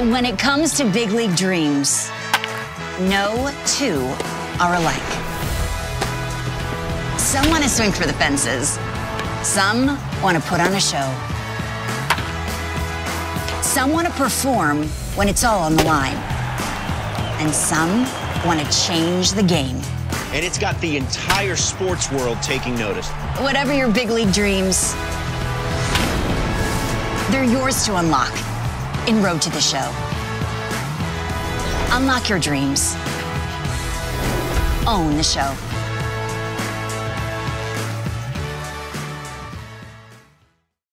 When it comes to big league dreams, no two are alike. Some want to swing for the fences. Some want to put on a show. Some want to perform when it's all on the line. And some want to change the game. And it's got the entire sports world taking notice. Whatever your big league dreams, they're yours to unlock in Road to the Show. Unlock your dreams. Own the show.